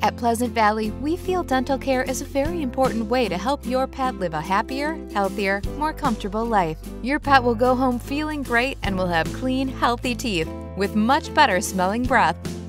At Pleasant Valley, we feel dental care is a very important way to help your pet live a happier, healthier, more comfortable life. Your pet will go home feeling great and will have clean, healthy teeth with much better smelling breath.